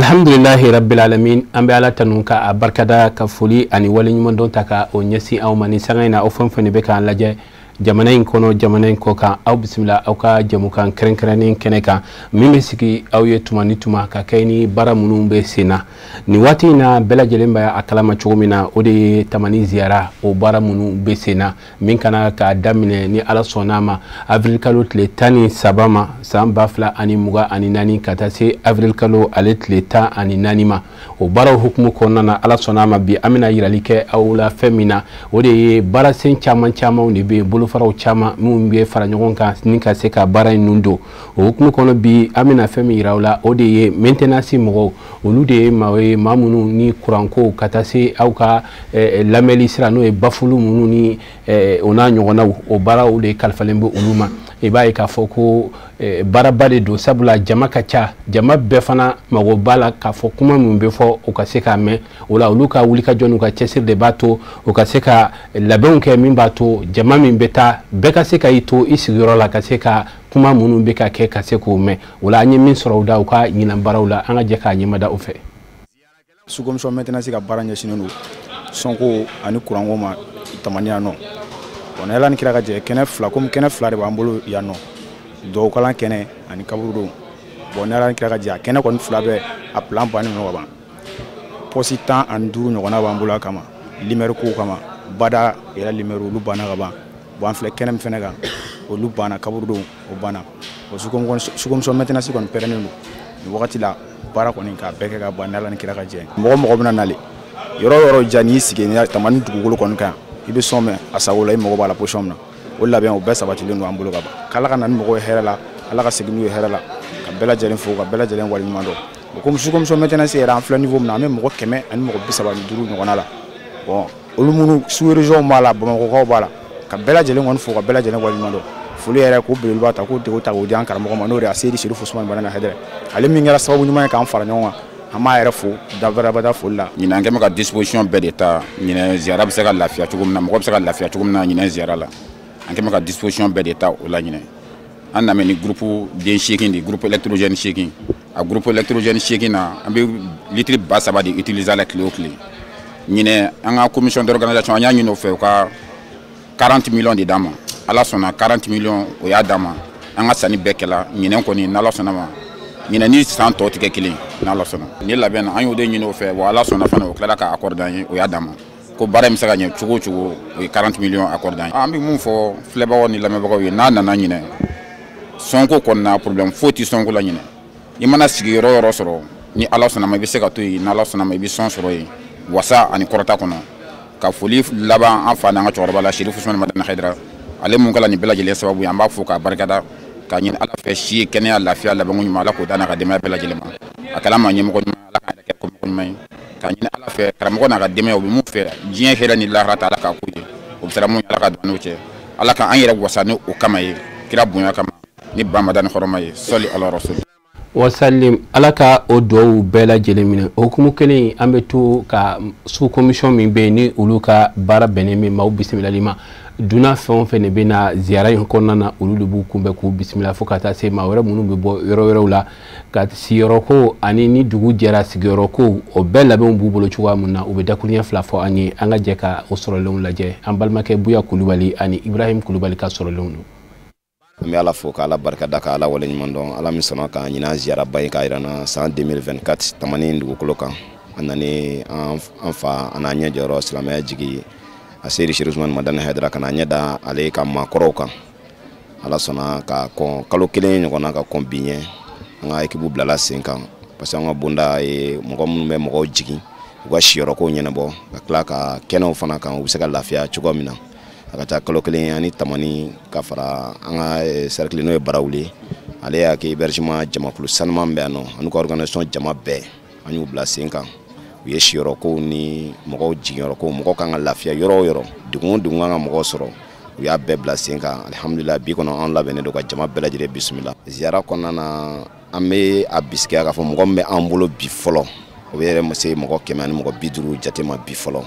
Alhamdulillahi rabbil alamin an bɛ ala tanu ka barkada ka foli ani waleɲuman dɔn ta ka o ɲɛsin aw ma ni sanga in na aw fɛn fɛn bɛ k'an lajɛ jamana in kɔnɔ jamana in kɔ kan aw bisimila aw ka jamukan kɛrɛnkɛrɛnnen kɛnɛ kan min bɛ sigi aw ye tuma ni tuma ka kɛ ni baara minnu bɛ sen na ni waati in na bɛɛ lajɛlen bɛ a kalama cogo min na o de ye tamani ziyara o baara minnu bɛ sen na min kana k'a daminɛ ni ala sɔnn'a ma avril kalo tile 13 ma san 2024 ka taa se avril kalo ale tile 14 ma o baaraw hukumu kɔnɔna na ala sɔnn'a ma bi an bɛna yirali kɛ aw la fɛn min na o de ye baarasen caman de bɛ bolofaraw caman minnu bɛ fara ɲɔgɔn kan ni ka se ka baara in nun don o hukumu kɔnɔ bi an bɛna fɛn min yira aw la o de ye maintenance mɔgɔw olu de ye maa minnu ni kuranko ka taa se aw ka lamɛnli sira n'o ye bafulu minnu ni o n'a ɲɔgɔnnaw o baaraw de kalifalen bɛ olu ma i b'a ye k'a fɔ ko baaraba de don sabula jama ka ca jama bɛɛ fana mago b'a la k'a fɔ kuma min bɛ fɔ o ka se k'a mɛn o la olu ka wulikajɔ n'u ka cɛsiri de b'a to o ka se ka labɛnw kɛ min b'a to jama min bɛ taa bɛɛ ka se ka i to i sigiyɔrɔ la ka se ka kuma minnu bɛ ka kɛ ka se k'o mɛn o la an ye min sɔrɔ o da u ka ɲinan baaraw la an ka jɛ k'a ɲɛmada u fɛ. Sous-commission maintenance ka baara ɲɛsinnen don sɔnko ani kuranko ma tamani yan nɔ bon ala ni kira ka jɛ kɛnɛ fila comme kɛnɛ fila de b'an bolo yan nɔ dɔw kalan kɛnɛ ani kaburu don bon ala ni kira ka jɛ kɛnɛ kɔni fila bɛɛ a plan bannen ɲɔgɔn ban poste 15 ɲɔgɔnna b'an bolo kama limɛri ko kama bada yɛrɛ limɛri olu banna ka ban bon an filɛ kɛnɛ min fɛnɛ kan olu banna kaburu don o banna o sous-commission maintenance kɔni pɛrɛnnen don ni wagati la baara kɔni ka bɛɛ kɛ ka ban ala ni kira ka jɛ mɔgɔ bɛna nale yɔrɔ ja n'i sigi ni tamani dugukolo kɔni kan i bɛ sɔn mɛn a sago la i mago b'a la position min na o labɛn o bɛɛ sabatilen don an bolo ka ban k'ala ka na ni mɔgɔw ye hɛrɛ la ala ka segin n'u ye hɛrɛ la ka bɛɛ lajɛlen fo ka bɛɛ lajɛlen waleɲuman dɔn o comme sous-commission maintenance yɛrɛ an filɛ niveau min na an bɛ mɔgɔ 100 ani mɔgɔ 35 ɲɔgɔnna la bon olu minnu sous-région b'a la bamakɔkaw b'a la ka bɛɛ lajɛlen kɔni fo ka bɛɛ lajɛlen waleɲuman dɔn foli yɛrɛ ko belebeleba ta k'o dego ta k'o di an karamɔgɔ ma n'o de ye Seydi Serifu Usumani Banana Haidara ale min kɛra sababu ɲuman ye k'an fara ɲɔgɔn kan an b'a yɛrɛ fo dabarabada foli la ɲinɛ an kɛmɛ ka disposition bɛɛ de ta ɲinɛ ziyara bɛ se ka lafiya cogo min na mɔgɔ bɛ se ka lafiya cogo min na ɲinɛ ziyara la an kɛmɛ ka disposition bɛɛ de ta o la ɲinɛ an nana ni groupe den 8 de groupe électrogène 8 a groupe électrogène 8 na an bɛ litre 3,000 de utiliser la tile o tile ɲinɛ an ka commission d'organisation an y'a ɲini o fɛ u ka 40 millions de d'an ma ala sɔnna 40 millions o y'a d'an ma an ka sanni bɛɛ kɛla ɲinɛ kɔni n'ala sɔnna ma ɲinɛ ni san tɔ tɛ kɛ kelen n'ala sɔnna ni labɛn na an y'o de ɲini o fɛ wa ala sɔnna fana o tilala ka accorde an ye o y'a d'an ma ko baara in bɛ se ka ɲɛ cogo o cogo o ye 40 millions accorde an ye an bɛ mun fɔ filɛbagaw ni lamɛnbagaw ye n'a nana ɲinɛ sɔnko kɔnɔna problème foyi tɛ sɔnko la ɲinɛ i mana sigi yɔrɔ o yɔrɔ sɔrɔ ni ala sɔnna ma i bɛ se ka to yen n'ala sɔnna ma i bɛ sɔn sɔrɔ yen wasa ani kɔrɔta kɔnɔ ka foli laban an fa n'an ka cɛkɔrɔba la Serifu Usumani Banana Haidara ale mun kɛla nin bɛɛ lajɛlen sababu ye an b'a fo k'a barikada k'a ɲini ala fɛ si kɛnɛya lafiya labanko ɲuman ala k'o da n'a ka denbaya bɛɛ lajɛlen ma a kɛla maa ɲɛmɔgɔ ɲuman ala k'a yɛrɛ kɛ ko mɔgɔ ɲuman ye k'a ɲini ala fɛ karamɔgɔ n'a ka denbaya o bɛ mun fɛ diɲɛ hɛrɛ ni lahara ta ala k'a k'u ye o bɛ sera mun ala ka don n'o cɛ ala k'an yɛrɛ wasa ni o kama ye kira bonya kama ni bamada ni hɔrɔma ye sɔli ala rasul wasalim ala ka o duwawu bɛɛ lajɛlen minɛ o hukumu kelen an bɛ to ka sous-commission min bɛ yen ni olu ka baara bɛnnen bɛ maaw bisimilali ma duna fɛn o fɛn de bɛ na ziyara in kɔnɔna na olu de b'u kunbɛn k'u bisimila fo ka taa se maa wɛrɛ minnu bɛ bɔ yɔrɔ wɛrɛw la ka sigiyɔrɔko ani ni dugu jɛra sigiyɔrɔko o bɛɛ labɛnw b'u bolo cogoya min na u bɛ dakuruɲɛ fila fɔ an ye an ka jɛ ka o sɔrɔlenw lajɛ an balimakɛ Buya Kulubali ani Ibrahim Kulubali ka sɔrɔlenw don. An bɛ ala fo k'ala barikada k'ala waleɲuman dɔn ala min sɔnna k'an ɲinan ziyaraba ye k'a yira na san 2024 tamani dugukolo kan an nani an fa an n'a ɲɛ jɔyɔrɔ silamɛya jigi a Seydi Serifu Usumani Banana Haidara ka n'a ɲɛ da ale ka maakɔrɔw kan ala sɔnna ka kɔn kalo kelen ɲɔgɔnna ka kɔn bi ɲɛ an ka équipe bilala sen kan parce que an ka bonda ye mɔgɔ minnu bɛ mɔgɔw jigin u ka siyɔrɔkow ɲɛnabɔ ka tila ka kɛnɛw fana kan u bɛ se ka lafiya cogo min na a ka taa kalo kelen ani tamani ka fara an ka cercle n'o ye barawuli ale y'a kɛ hébergement jamakulu sanuman bɛ yan nɔ ani ka organisation jama bɛɛ an y'u bila sen kan u ye siyɔrɔkow ni mɔgɔw jigiyɔrɔkow mɔgɔ kan ka lafiya yɔrɔ o yɔrɔ dugu o dugu kan ka mɔgɔw sɔrɔ u y'a bɛɛ bila sen kan alhamdulillah bi kɔnɔ an labɛnnen don ka jama bɛɛ lajɛlen bisimila ziyara kɔnɔna na an bɛ a bisikiya k'a fɔ mɔgɔ min bɛ an bolo bi fɔlɔ o bɛ yɛrɛ se mɔgɔ 100 ani mɔgɔ 50 jate ma bi fɔlɔ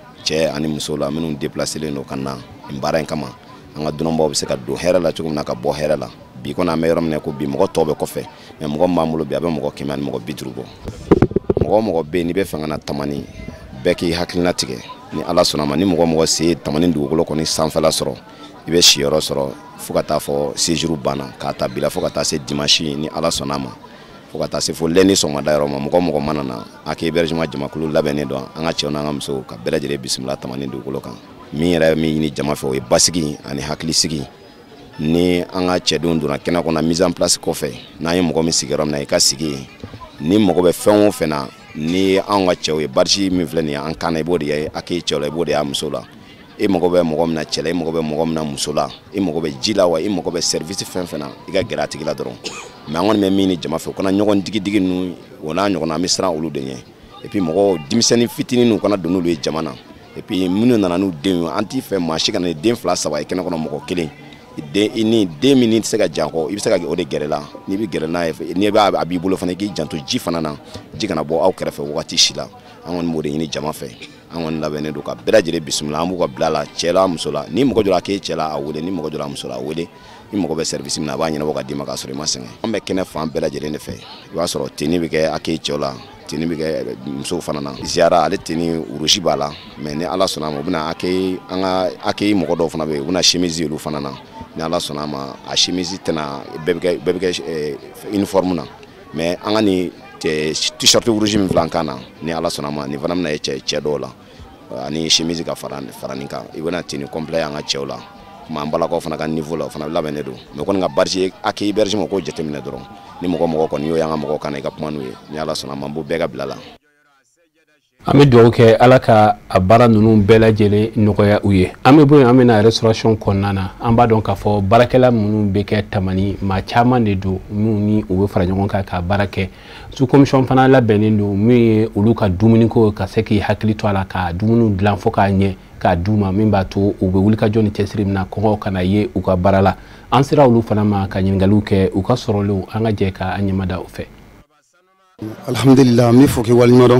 cɛ ani muso la minnu déplacelen don ka na nin baara in kama an ka dunanbaw bɛ se ka don hɛrɛ la cogo min na ka bɔ hɛrɛ la bi kɔnɔ an bɛ yɔrɔ min na ko bi mɔgɔ tɔw bɛ kɔfɛ mais mɔgɔ min b'an bolo bi a bɛ mɔgɔ 100 ani mɔgɔ 50 bɔ. mɔgɔ mɔgɔ bɛ n'i bɛ fɛ ka na Tamani bɛɛ k'i hakilina tigɛ ni Ala sɔnna ma ni mɔgɔ mɔgɔ se Tamani dugukolo kɔni sanfɛla sɔrɔ i bɛ siyɔrɔ sɔrɔ fo ka taa fɔ séjour banna k'a ta bila fo ka taa se dimanche ni Ala sɔnna ma fo ka taa se fo lundi sɔgɔmada yɔrɔ ma mɔgɔ mɔgɔ mana na a kɛ hébergement jamakulu labɛnnen don an ka cɛw n'an ka musow ka bɛɛ lajɛlen bisimila Tamani dugukolo kan min yɛrɛ min ɲini jama fɛ o ye basigi ani hakilisigi ni an ka cɛdenw donna kɛnɛ kɔnɔ mise en place kɔfɛ n'an ye mɔgɔ min sigi yɔrɔ min na i ka sigi yen ni mɔgɔ bɛ fɛn o fɛn na ni an ka cɛw ye barisi min filɛ nin ye an kan na i b'o de ye a k'i cɛw la i b'o de y'a muso la i mago bɛ mɔgɔ min na cɛ la i mago bɛ mɔgɔ min na muso la i mago bɛ ji la wa i mago bɛ service fɛn fɛn na i ka gɛrɛ a tigi la dɔrɔn mais an kɔni bɛ min ni jama fɛ u kana ɲɔgɔn digi ninnu o n'a ɲɔgɔnna an bɛ siran olu de ɲɛ et puis mɔgɔ denmisɛnnin fitinin ninnu kana don n'olu ye jama na et puis minnu nana n'u denw ye an t'i fɛ maa si kana ni den 2 3 ye kɛnɛ kɔnɔ mɔgɔ kelen ni den min tɛ se ka jan kɔ i bɛ se ka o de gɛrɛ la n'i bɛ gɛrɛ n'a ye n'i b'a a b'i bolo fana i k'i janto ji fana na ji kana bɔ aw kɛrɛfɛ wagati si la an kɔni b'o de ɲini jama fɛ an kɔni labɛnnen don ka bɛɛ lajɛlen bisimila an b'u ka bila la cɛ la muso la ni mɔgɔ jɔra k'e cɛ la a wele ni mɔgɔ jɔra muso la a wele ni mɔgɔ bɛ service min na a b'a ɲɛnabɔ ka d'i ma k'a sɔrɔ i ma sɛgɛn an bɛ kɛnɛ fan bɛɛ lajɛlen de fɛ i b'a sɔrɔ tenni bɛ kɛ a k'e cɛw la tenni bɛ kɛ musow fana na ziyara ale tenni urusi b'a la mais ni Ala sɔnna ma u bɛna accueillir mɔgɔ dɔw fana bɛ yen u bɛna chemise olu fana na ni Ala sɔnna ma a chemise tɛna bɛɛ bɛ kɛ uniforme na mais an ka ni t-shirt rouge min filɛ an kan na ni Ala sɔnna ma nin fana bɛna ye cɛ dɔw la ani chemise ka fara nin kan i bɛna tenni complet an ka cɛw la kuma an balakaw fana ka niveau la o fana labɛnnen don mais kɔni ka barisi accueil hébergement k'o jateminɛ dɔrɔn ni mɔgɔ kɔni y'o y'an ka mɔgɔw kana i ka kuma n'u ye ni Ala sɔnna ma an b'o bɛɛ ka bila la an bɛ dugawu kɛ Ala ka a baara ninnu bɛɛ lajɛlen nɔgɔya u ye an bɛ bɔ yen an bɛ na restauration kɔnɔna na an b'a dɔn k'a fɔ baarakɛla minnu bɛ kɛ Tamani maa caman de don minnu ni u bɛ fara ɲɔgɔn kan ka baara kɛ sous commission fana labɛnnen don min ye olu ka dumuniko ka se k'i hakili to a la ka dumuni dilan fo k'a ɲɛ k'a d'u ma min b'a to u bɛ wulikajɔ ni cɛsiri min na kɔngɔ kana ye u ka baara la an sera olu fana ma ka ɲininkaliw kɛ u ka sɔrɔlenw an ka jɛ ka an ɲɛmada u fɛ. Alhamdulillah min fɔ k'i waleɲumandɔn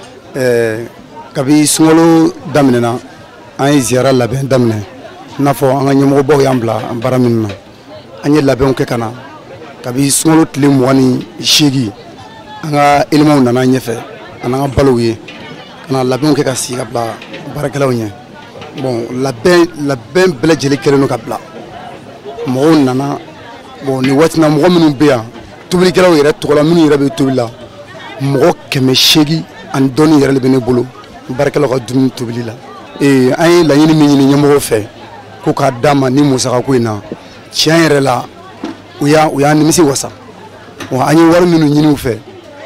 kabi sunkalo daminɛna an ye ziyara labɛn daminɛ i n'a fɔ an ka ɲɛmɔgɔbaw y'an bila baara minnu na an ye labɛnw kɛ ka na kabi sunkalo tile 28 an ka éléments nana ɲɛfɛ an'an ka balow ye ka na labɛnw kɛ ka sigi ka bila baarakɛlaw ɲɛ bon labɛn bɛɛ lajɛlen kɛlen don ka bila mɔgɔw nana bon ni waati na mɔgɔ minnu bɛ yan tobilikɛlaw yɛrɛ tɔgɔ la minnu yɛrɛ bɛ tobili la mɔgɔ 800 ani dɔɔni yɛrɛ de bɛ ne bolo baarakɛlaw ka dumuni tobili la an ye laɲini min ɲini ɲɛmɔgɔw fɛ ko k'a d'a ma ni musakako in na tiɲɛ yɛrɛ la u y'a nimisi wasa wa an ye wari minnu ɲini u fɛ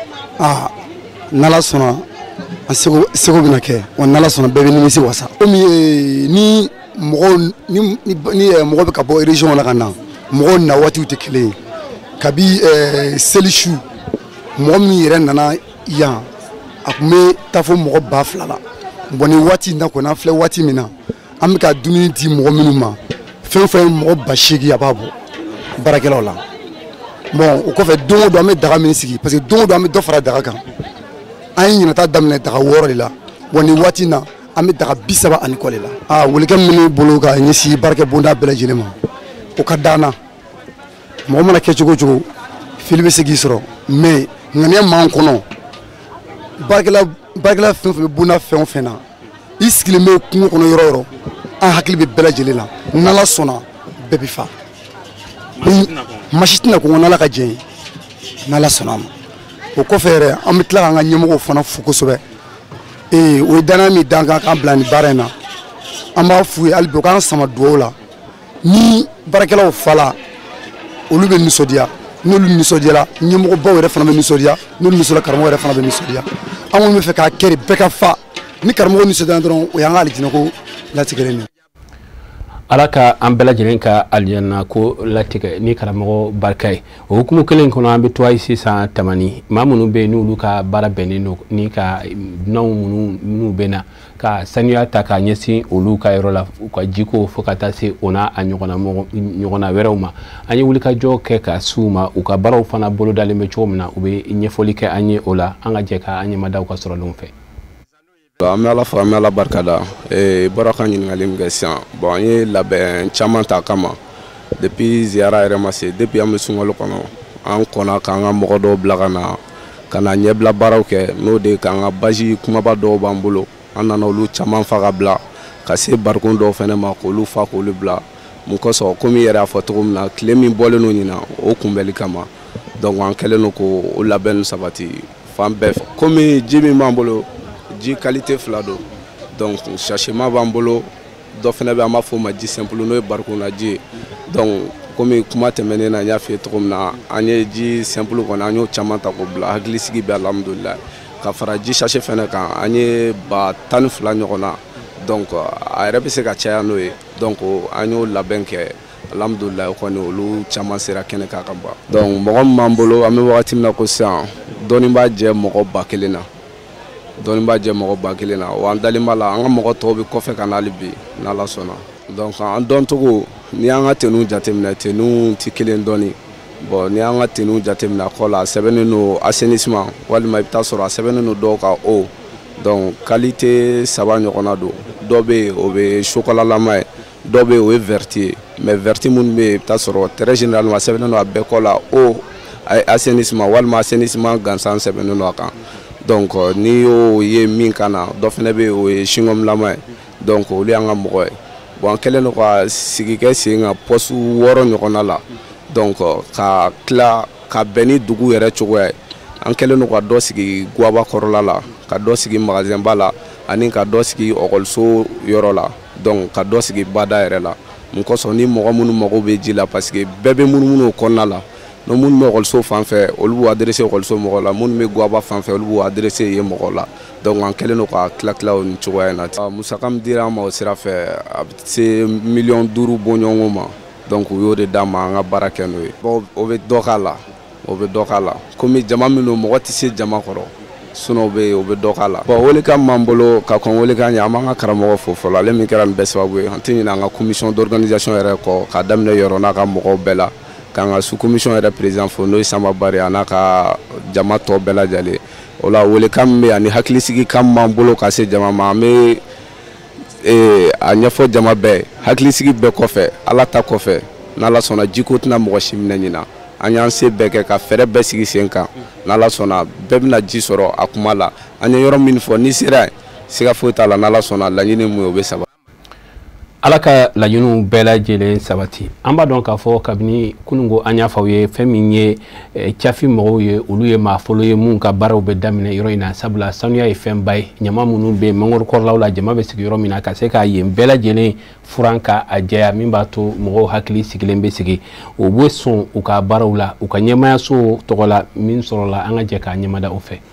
n'Ala sɔnna an seko bɛna kɛ wa n'Ala sɔnna bɛɛ bɛ nimisi wasa komi ni mɔgɔ bɛ ka bɔ région la ka na mɔgɔw na waatiw tɛ kelen ye kabi selisu mɔgɔ min yɛrɛ nana yan a tun bɛ taa fɔ mɔgɔ 2000 la bon ni waati in na kɔni an filɛ waati min na an bɛ ka dumuni di mɔgɔ minnu ma fɛn o fɛn mɔgɔ 8000 a b'a bɔ baarakɛlaw la bon o kɔfɛ don o don an bɛ daga min sigi parce que don o don an bɛ dɔ fara daga kan an ye ɲinata daminɛ daga 6 de la bon ni waati in na an bɛ daga 39 de la weelekɛ min bɛ ne bolo ka ɲɛsin baarakɛ bonda bɛɛ lajɛlen ma o ka d'an na mɔgɔ mana kɛ cogo o cogo fili bɛ se k'i sɔrɔ mais ŋaniya m'an kɔnɔ baarakɛla fɛn o fɛn bɛ bonda fɛn o fɛn na i sigilen bɛ kungo kɔnɔ yɔrɔ o yɔrɔ an hakili bɛ bɛɛ lajɛlen la n'Ala sɔnna bɛɛ bɛ fa masi tɛna kɔngɔ n'Ala ka jɛn ye n'Ala sɔnna ma o kɔfɛ yɛrɛ an bɛ tila k'an ka ɲɛmɔgɔw fana fo kosɛbɛ o ye danaya min d'an kan k'an bila nin baara in na an b'a f'u ye hali bi u k'an sama dugawu la ni baarakɛlaw fa la olu bɛ nisɔndiya n'olu nisɔndiyara ɲɛmɔgɔbaw yɛrɛ fana bɛ nisɔndiya n'olu nisɔndiyara karamɔgɔ yɛrɛ fana bɛ nisɔndiya an kɔni bɛ fɛ k'a kɛ de bɛɛ ka fa ni karamɔgɔ nisɔndiyara dɔrɔn o y'an ka alijinɛko latigɛlen ye. Ala ka an bɛɛ lajɛlen ka alijana ko latigɛ ni karamɔgɔ barika ye o hukumu kelen kɔnɔ an bɛ to ayi sisan Tamani maa minnu bɛ yen n'olu ka baara bɛnnen don ni ka dunanw minnu bɛ na ka sanuya ta k'a ɲɛsin olu ka yɔrɔ la u ka jiko fo ka taa se o n'a a ɲɔgɔnna wɛrɛw ma an ye wulikajɔ kɛ ka s'u ma u ka baaraw fana bolodalen bɛ cogo min na u bɛ ɲɛfɔli kɛ an ye o la an ka jɛ ka an ɲɛmadaw ka sɔrɔlenw fɛ. An bɛ Ala fo an bɛ Ala barikada baara ka ɲininkali min kɛ sisan bon an ye labɛn caman ta kama depuis ziyara yɛrɛ ma se depuis an bɛ sunkalo kɔnɔ an kɔnna k'an ka mɔgɔ dɔw bila ka na ka na ɲɛbila baaraw kɛ n'o de k'an ka bazi kumaba dɔw b'an bolo an nana olu caman fa ka bila ka se barikon dɔw fɛnɛ ma k'olu fa k'olu bila mun kosɔn komi yɛrɛ y'a fɔ cogo min na tile min bɔlen no ɲina o kunbɛli kama donc an kɛlen no k'o labɛn sabati fan bɛɛ fɛ komi ji min b'an bolo ji qualité fila don donc sachement b'an bolo dɔ fɛnɛ bɛ an b'a fɔ o ma ji simple n'o ye barikona ji ye donc komi kuma tɛmɛnen na n y'a f'i ye cogo min na an ye ji simple kɔni an y'o caman ta k'o bila hakilisigi bɛ alhamdulilayi ka fara ji sachet fɛnɛ kan an ye ba 12 ɲɔgɔn na donc a yɛrɛ bɛ se ka caya n'o ye donc an y'o labɛn kɛ alhamdulilayi kɔni olu caman sera kɛnɛ kan ka ban donc mɔgɔ min b'an bolo an bɛ wagati min na ko sisan dɔɔni b'a jɛ mɔgɔ 1000 na dɔɔni b'a jɛ mɔgɔ 1000 na wa an dalen b'a la an ka mɔgɔ tɔw bɛ kɔfɛ ka n'ale bi n'Ala sɔnna donc an dɔncogo ni an ka tenue jateminɛ tenue tɛ kelen dɔɔni bon ni an ka tenue jateminɛ kɔ la a sɛbɛnnen no assainissement walima i bɛ taa sɔrɔ a sɛbɛnnen no dɔw ka eau donc qualité 3 ɲɔgɔnna don dɔ bɛ yen o bɛ chocolat-lama ye dɔ bɛ yen o ye vert ye mais vert minnu bɛ yen i bɛ taa sɔrɔ très généralement a sɛbɛnnen no a bɛɛ kɔ la eau assainissement walima assainissement gansan sɛbɛnnen no a kan donc ni y'o ye min kan na dɔ fɛnɛ bɛ yen o ye chewing-gum-lama ye donc olu y'an ka mɔgɔ ye bon an kɛlen no ka sigi kɛ sen kan poste 6 ɲɔgɔnna la donc ka tila ka bɛn ni dugu yɛrɛ cogoya ye an kɛlen no ka dɔ sigi guaba kɔrɔla la ka dɔ sigi magasin ba la ani ka dɔ sigi ɔkɔliso yɔrɔ la donc ka dɔ sigi bada yɛrɛ la mun kosɔn ni mɔgɔ minnu mago bɛ ji la parce que bɛɛ bɛ munumunu o kɔnɔna la no minnu bɛ ɔkɔliso fan fɛ olu b'u adressé ɔkɔliso mɔgɔ la minnu bɛ guaba fan fɛ olu b'u adressé yen mɔgɔ la donc an kɛlen no ka tila o ni cogoya in na musaka min dira an ma o sira fɛ a bɛ se 5 millions bɔ ɲɔgɔn ma donc u y'o de d'a ma an ka baara kɛ n'o ye bon o bɛ dɔ k'a la o bɛ dɔ k'a la komi jama min don mɔgɔ tɛ se jama kɔrɔ sinon o bɛ dɔ k'a la bon welekan min b'an bolo ka kɔn welekan ɲɛ an b'an ka karamɔgɔ fo fɔlɔ ale min kɛra nin bɛɛ sababu ye an tɛ ɲinɛ an ka commission d'organisation yɛrɛ kɔ k'a daminɛ yɔrɔ n'a ka mɔgɔw bɛɛ la k'an ka sous commission yɛrɛ président fo n'o ye Sanba Bare a n'a ka jama tɔ bɛɛ lajɛlen o la welekan min bɛ yen ani hakilisigi kan min b'an bolo ka se jama ma an bɛ a ɲɛfɔ jama bɛɛ hakilisigi bɛɛ kɔfɛ Ala ta kɔfɛ n'Ala sɔnna jiko tɛna mɔgɔ si minɛ ɲina an y'an se bɛɛ kɛ ka fɛɛrɛ bɛɛ sigi sen kan n'Ala sɔnna bɛɛ bɛna ji sɔrɔ a kuma la an ye yɔrɔ min fɔ ni sera siga foyi t'a la n'Ala sɔnna laɲini mun ye o bɛ sabati. Ala ka laɲiniw bɛɛ lajɛlen sabati an b'a dɔn k'a fɔ kabini kunungo an y'a fɔ aw ye fɛn min ye cafi mɔgɔw ye olu ye maa fɔlɔ ye mun ka baaraw bɛ daminɛ yɔrɔ in na sabula sanuya ye fɛnba ye ɲama minnu bɛ mangoro kɔrɔlaw la jama bɛ sigi yɔrɔ min na ka se k'a yen bɛɛ lajɛlen furan ka a jɛya min b'a to mɔgɔw hakili sigilen bɛ sigi o bɛ sɔn u ka baaraw la u ka ɲɛmayaso tɔgɔ la min sɔrɔla an ka jɛ k'a ɲɛmada o fɛ.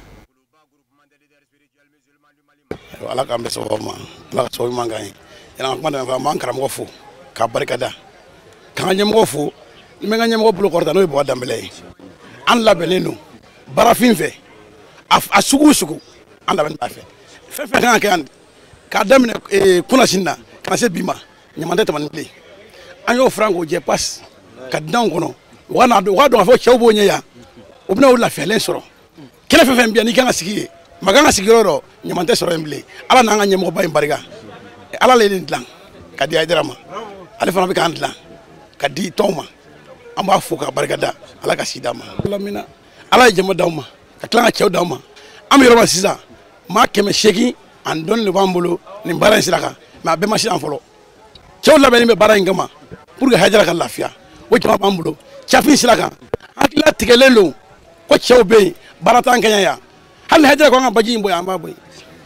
Ala k'an bɛ sɔgɔma Ala ka sɔgɔma man kan ye an kuma daminɛ an b'an karamɔgɔ fo k'a barikada k'an ka ɲɛmɔgɔ fo n bɛ n ka ɲɛmɔgɔ bolo kɔrɔta n'o ye Baba Danbɛlɛ ye an labɛnnen don baarafin fɛ a sugu o sugu an labɛnnen b'a fɛ fɛn fɛn kan ka kɛ yan k'a daminɛ kunasini na ka na se bi ma ɲaman tɛ tɛmɛ ni bilen an y'o furan k'o jɛ pasi ka dinanw kɔnɔ u ka dɔn k'a fɔ cɛw b'o ɲɛ yan u bɛna o lafiyalen sɔrɔ kɛnɛ fɛn fɛn bɛ yan n'i kan ka sigi yen ma kan ka sigi yɔrɔ dɔ ɲaman tɛ sɔrɔ yen bilen Ala n'an ka ɲɛmɔgɔba in barika Ala le nin dilan ka di Hayidara ma ale fana bɛ k'an dilan ka di tɔw ma an b'a fo ka barikada Ala ka si d'a ma Ala ye jama d'aw ma ka tila ka cɛw d'aw ma an bɛ yɔrɔ min sisan maa 800 ani dɔɔni de b'an bolo nin baara in sira kan mais a bɛɛ ma se an fɔlɔ cɛw labɛnnen bɛ baara in kama pour que Hayidara ka lafiya o jama b'an bolo cafin sira kan hakilila tigɛlen don ko cɛw bɛ yen baara t'an kɛɲɛ yan hali ni Hayidara ko an ka baji in bɔ yan an b'a bɔ yen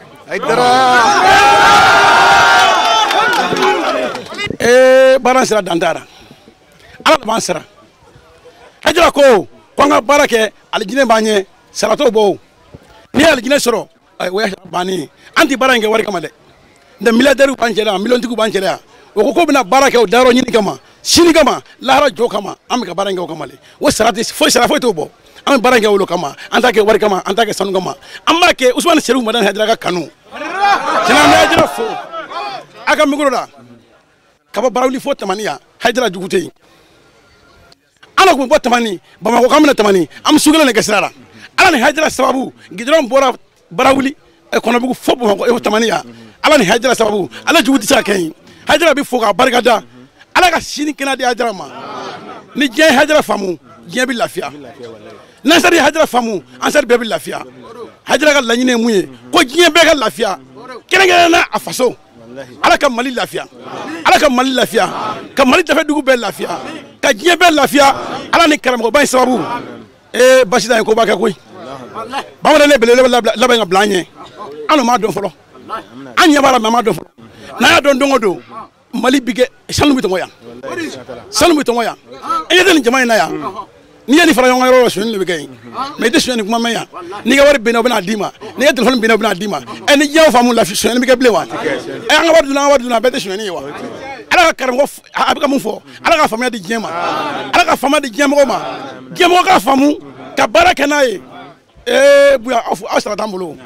baara sira dantara Ala de b'an sara Hayidara ko an ka baara kɛ alijinɛ b'an ɲɛ sara t'o bɔ n'i ye alijinɛ sɔrɔ o y'a bannen an tɛ baara in kɛ wari kama dɛ nka milliardaires b'an cɛla yan miliyɔntigiw b'an cɛla yan o ko k'o bɛna baara kɛ o dayɔrɔ ɲini kama sini kama lahara jɔ kama an bɛ ka baara in kɛ o kama de o sara foyi t'o bɔ an bɛ baara in kɛ olu kama an t'a kɛ wari kama an t'a kɛ sanu kama an b'a kɛ Usumani Serifu Madani Hayidara ka kanu tiɲɛna an bɛ Hayidara fo a ka micro la ka bɔ barawuli fo Tamani yan Hayidara jugu tɛ yen Ala tun bɛ bɔ Tamani Bamakɔ k'an bɛna Tamani an bɛ su kelen de kɛ sira la Ala ni Hayidara sababu gidɔrɔn bɔra barawuli kɔnɔbugu fo Bamakɔ Tamani yan Ala ni Hayidara sababu Ala jugu tɛ se ka kɛ yen Hayidara bɛ fo k'a barikada Ala ka sini kɛnɛ di Hayidara ma ni diɲɛ ye Hayidara faamu diɲɛ bɛ lafiya n'an sera Hajara faamu an sera bɛɛ bɛ lafiya Hajara ka laɲini ye mun ye ko diɲɛ bɛɛ ka lafiya kɛrɛnkɛrɛnnenya a faso Ala ka Mali lafiya Ala ka Mali lafiya ka Mali dafe dugu bɛɛ lafiya ka diɲɛ bɛɛ lafiya Ala ni karamɔgɔba in sababu basi da ko ba kɛ koyi bamanan ne belele laban ka bila an ɲɛ an ma dɔn fɔlɔ an ɲɛ b'a la mais an ma dɔn fɔlɔ n'a y'a dɔn don o don Mali bi kɛ sanu bɛ tɔmɔ yan sanu bɛ tɔmɔ yan e ɲɛ tɛ nin jama in na yan n'i ye nin fara ɲɔgɔn yɔrɔ la sonyɛli de bɛ kɛ yen mais i tɛ sonyɛ nin kuma mɛn yan n'i ka wari binna u bɛna d'i ma n'i ka téléphone binna u bɛna d'i ma ni diɲɛ faamu lafi sonyɛli bɛ kɛ bilen wa an ka wari dunna bɛɛ tɛ sonyɛli ye wa Ala ka karamɔgɔ a bɛ ka mun fɔ Ala ka faamuya di diɲɛ ma Ala ka faamuya di diɲɛmɔgɔ ma diɲɛmɔgɔ ka faamu ka baara kɛ n'a ye buya aw sara t'an bolo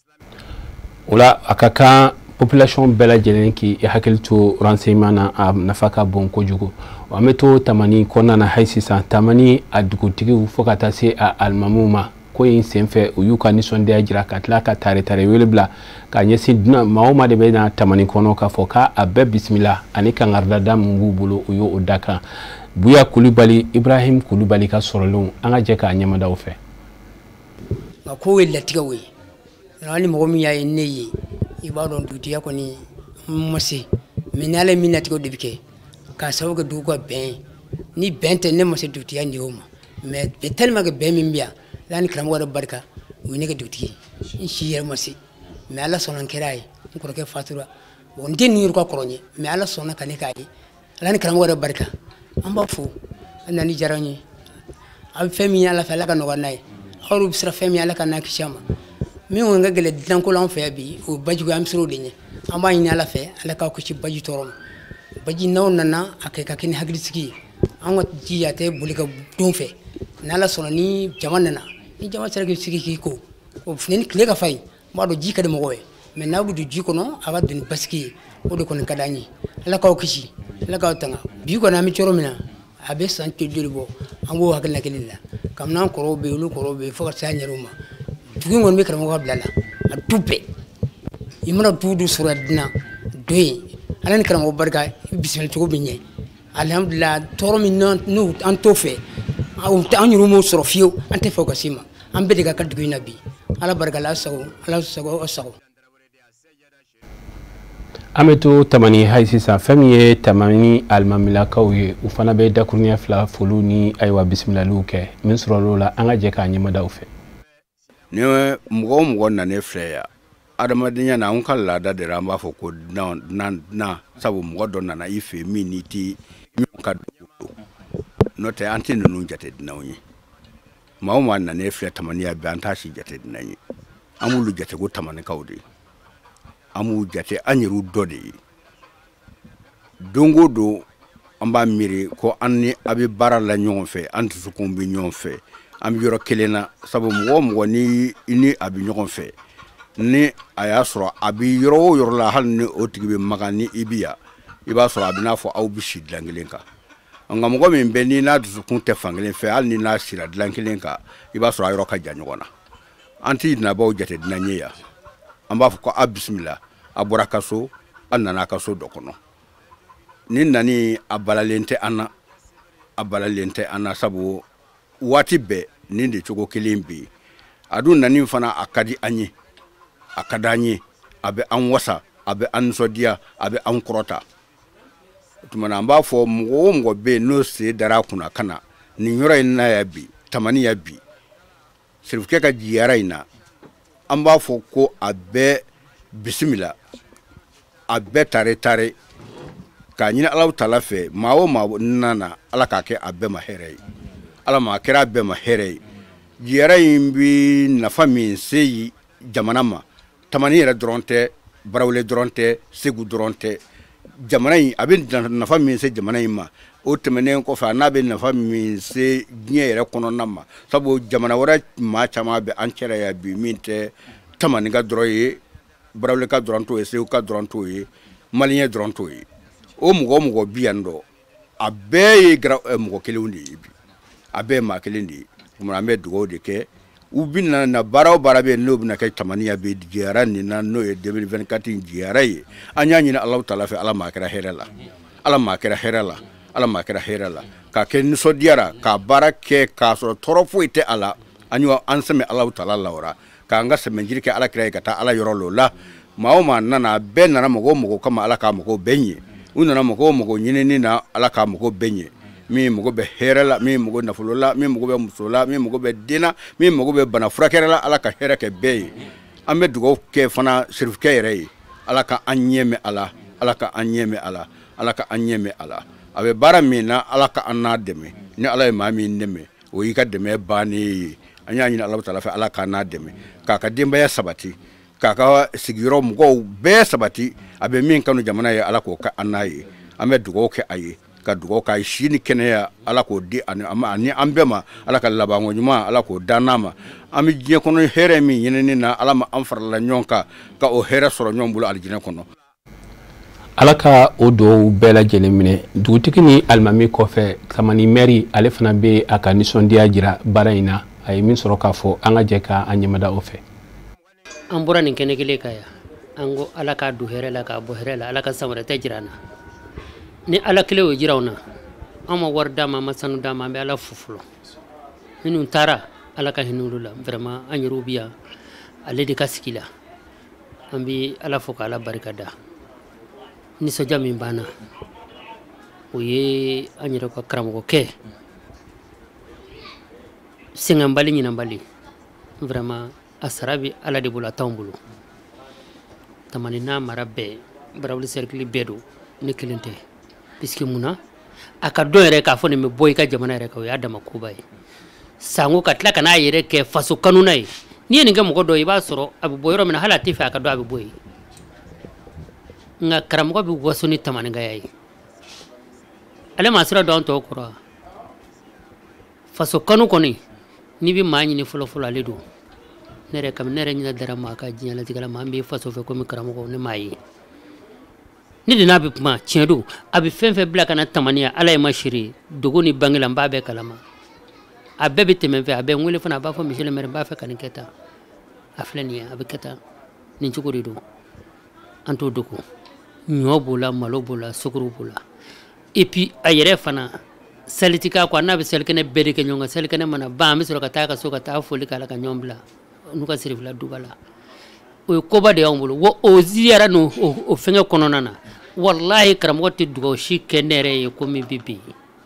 o la a ka kan population bɛɛ lajɛlen k'i hakili to renseignement na a nafa ka bon kojugu an bɛ to tamani kɔnɔna na hali sisan tamani a dugutigiw fo ka taa se a alimamuw ma ko in senfɛ u y'u ka nisɔndiya jira ka tila ka tare wele bila ka ɲɛsin maa o maa de bɛ na tamani kɔnɔ k'a fɔ k'a bɛɛ bisimila ani kangaridada min b'u bolo u y'o da kan Buya Kulibali Ibrahim Kulibali ka sɔrɔlenw an ka jɛ k'a ɲɛmada u fɛ nka ko ye latigɛw ye hali mɔgɔ min y'a ye ne ye i b'a dɔn dugutigiya kɔni ma se mais ni Ala ye min latigɛw de bɛ kɛ k'a sababu kɛ dugu ka bɛn ni bɛn tɛ ne ma se dugutigiya nin o ma mais tellement que bɛn min bɛ yan Ala ni karamɔgɔ yɛrɛ barika u ye ne kɛ dugutigi n si yɛrɛ ma se mais Ala sɔnna n kɛra ye n kɔrɔkɛ fatura bon n tɛ nin yɔrɔ ka kɔrɔ n ye mais Ala sɔnna ka ne k'a ye Ala ni karamɔgɔ yɛrɛ barika an b'a fo a nani diyara n ye a bɛ fɛn min ye Ala fɛ Ala ka nɔgɔya n'a ye aw bɛ siran fɛn min Ala ka n'a kisi a ma min kɔni ka gɛlɛn dilanko la an fɛ yan bi o bajigo an bɛ siran o de ɲɛ an b'a ɲini Ala fɛ Ala k'aw kisi baji tɔɔrɔ ma baji n'aw nana a kɛ ka kɛ ni hakilisigi ye an ka jija tɛ boli ka don fɛ ni Ala sɔnna ni jama nana ni jama sera k'i sigi k'i ko o ni tile ka farin n b'a dɔn ji ka di mɔgɔw ye mais n'aw bɛ don ji kɔnɔ a ka don ni basigi ye o de kɔni ka d'an ye Ala k'aw kisi Ala k'aw tanga bi kɔni an bɛ cogo min na a bɛ san joli bɔ an b'o hakilina kelen la kabini an kɔrɔw bɛ yen olu kɔrɔw bɛ yen fo ka se an yɛrɛw ma dugu in kɔni bɛ karamɔgɔ ka bila la a du bɛɛ i mana du sɔrɔ yan dinan do yen Ala ni karamɔgɔ barika i bisimila cogo bɛ ɲɛ alhamdulillah tɔɔrɔ min n'u an t'o fɛ an yɛrɛw m'o sɔrɔ fiyewu an tɛ fɛ o ka se ma an bɛɛ de ka dugu in na bi Ala barika la sago Ala sago aw sago an bɛ to tamani hali sisan fɛn min ye tamani alimamilakaw ye u fana bɛ dakuruɲɛ fila foliw ni ayiwa bisimilaliw kɛ min sɔrɔla o la an ka jɛ k'a ɲɛmada u fɛ ni mɔgɔ o mɔgɔ nan'e filɛ yan adamadenya na an ka laada de la an b'a fɔ ko na sabu mɔgɔ dɔ nana i fɛ min n'i ti min ka don n'o tɛ an tɛ ninnu jate dunanw ye maa o maa nan'e filɛ tamaniya bɛɛ an t'a si jate dunan ye an b'olu jate ko tamanikaw de an b'u jate an yɛrɛw dɔ de ye don o don an b'a miiri ko an ni a bɛ baara la ɲɔgɔn fɛ an dusukun bɛ ɲɔgɔn fɛ an bɛ yɔrɔ kelen na sabu mɔgɔ o mɔgɔ ni a bɛ ɲɔgɔn fɛ ni a y'a sɔrɔ a bɛ yɔrɔ o yɔrɔ la hali ni o tigi bɛ magan ni i bɛ yan i b'a sɔrɔ a bɛ n'a fɔ aw bɛ si dilan kelen kan nka mɔgɔ min bɛ ni n'a dusukun tɛ fan kelen fɛ hali ni n'a sira dilan kelen kan i b'a sɔrɔ a yɔrɔ ka jan ɲɔgɔn na an tɛ nabaw jate dunan ye yan an b'a fɔ ko a bisimila a bɔra ka so a nana a ka so dɔ kɔnɔ ni nani a balalen tɛ an na sabu waati bɛɛ nin de cogo kelen bɛ yen a dun nani fana a ka di an ye a ka d'an ye a bɛ an wasa a bɛ an nisɔndiya a bɛ an kɔrɔta tuma na an b'a fɔ mɔgɔ o mɔgɔ bɛ yen n'o sen dara a kunna ka na nin yɔrɔ in na ya bi tamani ya bi sirifukɛ ka jiyara in na an b'a fɔ ko a bɛ bisimila a bɛɛ tare k'a ɲini Alahu Taala fɛ maa o maa nana Ala k'a kɛ a bɛɛ ma hɛrɛ ye Ala ma a kɛra a bɛɛ ma hɛrɛ ye jiyara in bi nafa min se jamana ma tamani yɛrɛ dɔrɔn tɛ Barawele dɔrɔn tɛ Segu dɔrɔn tɛ jamana in a bɛ nafa min se jamana in ma o tɛmɛnen kɔfɛ a n'a bɛ nafa min se diɲɛ yɛrɛ kɔnɔna ma sabu jamana wɛrɛ maa caman bɛ an cɛla yan bi min tɛ tamani ka dɔrɔn ye Barawele ka dɔrɔn t'o ye Segu ka dɔrɔn t'o ye Maliyɛn dɔrɔn t'o ye o mɔgɔ mɔgɔ bi yan dɔ a bɛɛ ye mɔgɔ kelenw de ye bi a bɛɛ ye maa kelen de ye tuma an bɛ dugawu de kɛ u bɛ na baara o baara bɛ yen n'o bɛna kɛ tamaniya bɛ jiyara nin na n'o ye 2024 jiyara ye an y'a ɲini Alahu Taala fɛ Ala ma kɛra hɛrɛ la Ala ma kɛra hɛrɛ la Ala ma kɛra hɛrɛ la ka kɛ nisɔndiyara ka baara kɛ k'a sɔrɔ tɔɔrɔ foyi tɛ a la an sɛmɛ Alahu Taala la o ra k'an ka sɛmɛnjiri kɛ Alakira ye ka taa Ala yɔrɔ lo la maa o maa nana bɛɛ nana mɔgɔ o mɔgɔ kama Ala k'a mɔgɔw bɛɛ ɲɛ u nana mɔgɔ o mɔgɔ ɲinini na Ala k'a mɔgɔw bɛɛ ɲɛ min mɔgɔ bɛ hɛrɛ la min mɔgɔ nafolo la min mɔgɔ bɛ muso la min mɔgɔ bɛ den na min mɔgɔ bɛ bana furakɛla la Ala ka hɛrɛ kɛ bɛɛ ye an bɛ dugawu kɛ fana sirifukɛ yɛrɛ ye Ala ka an ɲɛmɛ ala Ala ka an ɲɛmɛ ala Ala ka an ɲɛmɛ ala a bɛ baara min na Ala ka an n'a dɛmɛ ni Ala ye maa min dɛmɛ o y'i ka dɛmɛ bannen ye an y'a ɲini Alahu Taala fɛ Ala k'an n'a dɛmɛ k'a ka denbaya sabati k'a ka sigiyɔrɔ mɔgɔw bɛɛ sabati a bɛ min kanu jamana ye Ala k'o kɛ an n'a ye an bɛ dugawu kɛ a ye ka dugawu k'a ye si ni kɛnɛya Ala k'o di ani an bɛɛ ma Ala ka labanko ɲuman Ala k'o dan n'a ma an bɛ diɲɛ kɔnɔ hɛrɛ min ɲinini na Ala ma an farala ɲɔgɔn kan ka o hɛrɛ sɔrɔ ɲɔgɔn bolo alijinɛ kɔnɔ Ala ka o dugawu bɛɛ lajɛlen minɛ dugutigi ni alimami kɔfɛ Tamani Mɛri ale fana bɛ a ka nisɔndiya jira baara in na a ye min sɔrɔ k'a fɔ an ka jɛ ka an ɲɛmada o fɛ an bɔra nin kɛnɛ kelen kan yan an ko Ala k'a don hɛrɛ la k'a bɔ hɛrɛ la Ala ka san wɛrɛ tɛ jira an na ni Ala kelen y'o jira an na an ma wari d'a ma an ma sanu d'a ma an bɛ Ala fo fɔlɔ minnu taara Ala ka hinɛ olu la vraiment an yɛrɛw bi yan ale de ka sigi la an bɛ Ala fo k'Ala barikada nisɔndiya min banna o ye an yɛrɛ ka karamɔgɔkɛ sɛgɛnbali ɲinanbali vraiment a sara bɛ Ala de bolo a t'anw bolo Tamani n'a mara bɛɛ Barawuli cercle bɛɛ don ne kelen tɛ puisque munna a ka dɔn yɛrɛ k'a fɔ nin bɛ bɔ i ka jamana yɛrɛ kan o y'a dama koba ye sanko ka tila ka n'a yɛrɛ kɛ faso kanuna ye n'i ye nin kɛ mɔgɔ dɔ i b'a sɔrɔ a bɛ bɔ yɔrɔ min na hali a tɛ fɛ a ka dɔn a bɛ bɔ yen nka karamɔgɔ bɛ waso ni tamanikaya ye ale maa sira dɔn an tɔw kɔrɔ faso kanu kɔni n'i bɛ maa ɲini fɔlɔ-fɔlɔ ale don ne yɛrɛ ɲinɛ dara maa ka diɲɛlatigɛ la maa min bɛ faso fɛ komi karamɔgɔ ne m'a ye ne de n'a bɛ kuma tiɲɛ don a bɛ fɛn fɛn bila ka na tamaniya Ala ye ma siri dogo ni bange la n b'a bɛɛ kalama a bɛɛ bɛ tɛmɛ n fɛ a bɛ n wele fana a b'a fɔ monsieur le maire n b'a fɛ ka nin kɛ tan a filɛ nin ye a bɛ kɛ tan nin cogo de don an t'o dogo ɲɔ b'o la malo b'o la sukaro b'o la et puis a yɛrɛ fana seliti k'a kɔ n'a bɛ selikɛnɛ bɛɛ de kɛ ɲɔgɔn kan selikɛnɛ mana ban an bɛ sɔrɔ ka taa ka so ka taa foli k'a la ka ɲɔgɔn bila n'u ka sirifila duba la o ye koba de y'anw bolo wa o ziyara n'o fɛngɛ kɔnɔna na wallahi karamɔgɔ tɛ dugawu si kɛ ne yɛrɛ ye ko min bɛ bi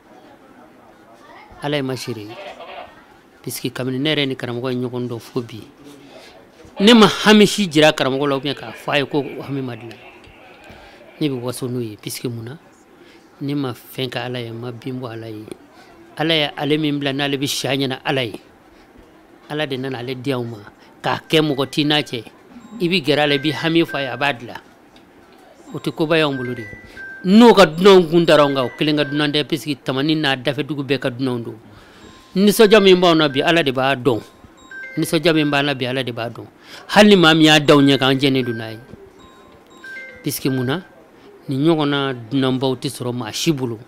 Ala ye ma siri puisque kabini ne yɛrɛ ni karamɔgɔ ye ɲɔgɔn dɔn fo bi ne ma hami si jira karamɔgɔ la ou bien k'a fɔ a ye ko hami ma dilan ne bɛ waso n'o ye puisque munna ne ma fɛn ka Ala ye ma bin bɔ Ala ye Ala ye ale min bila n'ale bɛ siya ɲɛna Ala ye Ala de nana ale di anw ma k'a kɛ mɔgɔ t'i n'a cɛ i bɛ gɛrɛ a la i bɛ hami fɔ a ye a b'a dilan o tɛ koba y'anw bolo de n'o ka dunanw kun dara anw kan o kelen ka dunan tɛ puisque Tamani n'a dafɛ dugu bɛɛ ka dunanw don nisɔndiya min b'anw na bi Ala de b'a dɔn nisɔndiya min b'an na bi Ala de b'a dɔn hali ni maa min y'a da anw ɲɛ kan an jɛnnen don n'a ye puisque munna nin ɲɔgɔnna dunanbaw tɛ sɔrɔ maa si bolo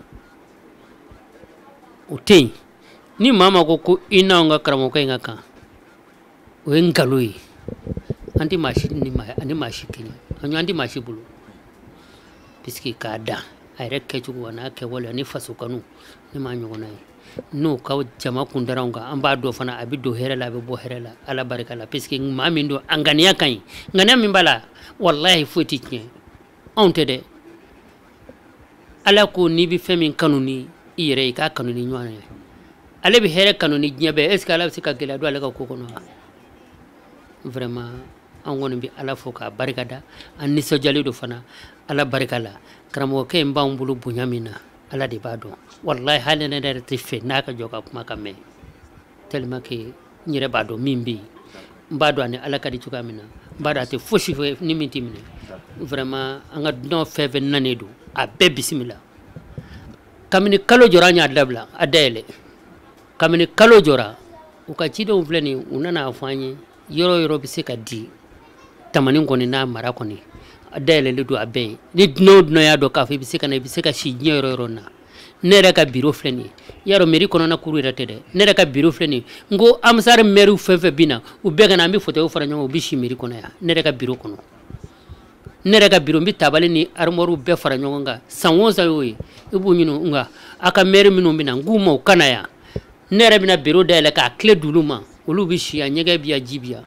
o tɛ yen ni maa ma ko i n'anw ka karamɔgɔkɛ in ka kan o ye nkalon ye an tɛ maa si ani maa si kelen an tɛ maa si bolo puisque k'a dan a yɛrɛ kɛcogo a n'a kɛwale ani faso kanu ne m'a ɲɔgɔnna ye n'o ka jama kun dara anw kan an b'a dɔn fana a bɛ don hɛrɛ la a bɛ bɔ hɛrɛ la Ala barika la puisque maa min don a ŋaniya ka ɲi ŋaniya min b'a la wallahi foyi tɛ tiɲɛ anw tɛ dɛ Ala ko n'i bɛ fɛn min kanu ni i yɛrɛ i k'a kanu ni ɲɔgɔn ye ale bɛ hɛrɛ kanu ni diɲɛ bɛɛ est ce que Ala bɛ se ka gɛlɛya don ale ka ko kɔnɔ vraiment an kɔni bɛ Ala fo k'a barikada an nisɔndiyalen don fana Ala barika la karamɔgɔkɛ in b'anw bolo bonya min na Ala de b'a dɔn wallahi hali ne yɛrɛ tɛ fɛ n'a ka jɔ ka kuma ka mɛn tellement que n yɛrɛ b'a dɔn min bɛ yen n b'a dɔn ani Ala ka di cogoya min na n b'a dɔn a tɛ fosi fɔ ni min t'i minɛ vraiment an ka dunan fɛn fɛn nanen don a bɛɛ bisimila kabini kalo jɔra an y'a dabila a dayɛlɛ kabini kalo jɔra u ka cidenw filɛ nin u nana a fɔ an ye yɔrɔ yɔrɔ bɛ se ka di Tamani kɔni n'a mara kɔni a dayɛlɛlen don a bɛɛ ye ni dunan o dunan y'a dɔn k'a fɔ i bɛ se ka na i bɛ se ka si diɲɛ yɔrɔ yɔrɔ na ne yɛrɛ ka bureau filɛ nin ye i y'a dɔn mairie kɔnɔna kuru yɛrɛ tɛ dɛ ne yɛrɛ ka bureau filɛ nin ye n ko amisari maire fɛn fɛn bɛ na u bɛɛ ka na an bɛ fauteuil fara ɲɔgɔn kan u bɛ si mairie kɔnɔ yan ne yɛrɛ ka bureau kɔnɔ nere ka biro mbi tabale ni armoru be fara nyonga sanwoza yoyi ibu nyinu nga aka mere minu bina ngumo kanaya nere bina biro dele ka clé duluma olu bi shia nyege biya jibia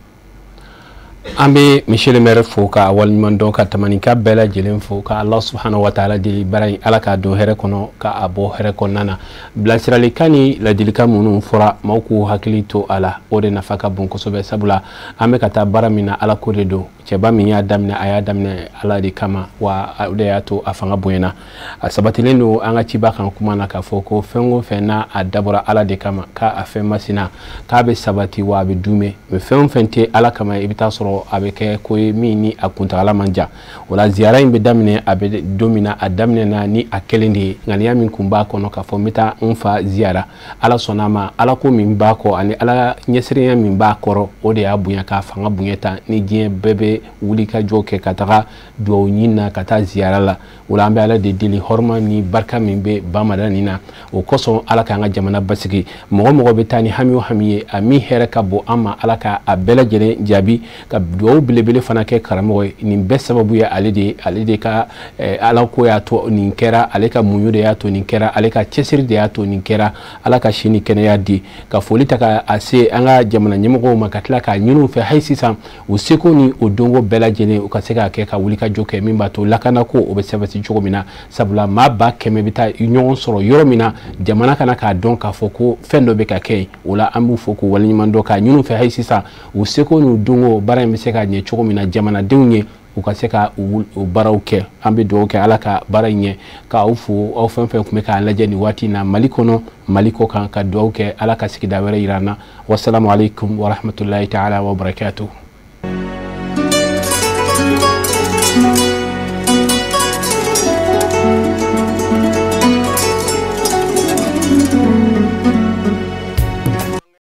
ambe monsieur le maire fo ka wal man don ka tamani ka bela jelen fo ka Allah subhanahu wa ta'ala di barai ala ka do here kono ka abo here konana blasirali kani la dilika munu fora mauku hakilito ala ode nafaka bonko sobe sabula ambe kata baramina ala koredo cheba minya damne aya damne ala di kama wa ode yato afanga boyena sabatilendo anga chiba kan kuma na ka foko fengo fena adabura ala de kama ka afema sina ka be sabati wa be dume me fente ala kama ibita soro abeke koy mini akuntala manja wala ziara imbe damne abe domina adamne na ni akelendi ngani yamin kumba kono ka fomita unfa ziara ala sonama ala ko min ba ko ani ala nyesiri ya min ba koro ode abunya ka fanga bunyeta ni gien bebe wuli ka joke kataga do nyina kata ziara la wala ambe ala de dili horma ni barka min be bamada nina o koso ala ka nga jamana basigi mogo betani hamiyo hamiye ami here ka bo ama ala ka abela jere jabi ka do belebele fana ke karamo ni be sababu ya alide ka ala ko ya to ni kera ale ka munyu de ya to ni kera ale ka chesir de ya to ni kera ala ka shini kene ya di ka folita ka ase anga jamana nyemo makatla ka nyinu fe haisisa useko ni odongo bela jene ukaseka ke ka wulika joke mimba to lakana ko obesebati jogomina sabula maba keme bita union soro yoromina jamana kana ka don ka foko fendo be ka ke wala ambu foko wala mando ka nyinu fe haisisa useko ni odongo bara miseka nye jogomina jamana deunye ukaseka ubarauke ambi doke alaka baranye ka ufu au fenfe kumeka alaje ni wati na maliko kan ka doke alaka sikida wera irana. Wassalamu alaikum wa rahmatullahi ta'ala wa barakatuh.